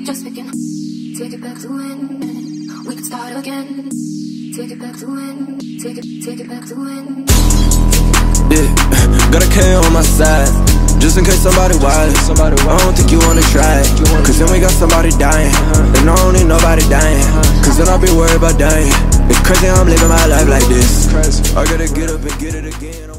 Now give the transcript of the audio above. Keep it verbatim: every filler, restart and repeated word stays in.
just begin. Take it back to when we could start again. Take it back to when, take it, take it back to when. Yeah, got a K on my side, just in case somebody wild. Somebody I don't think you wanna try it, cause then we got somebody dying, and I don't need nobody dying, cause then I'll be worried about dying. It's crazy I'm living my life like this. I gotta get up and get it again.